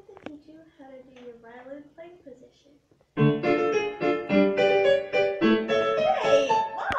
to teach you how to do your violin playing position.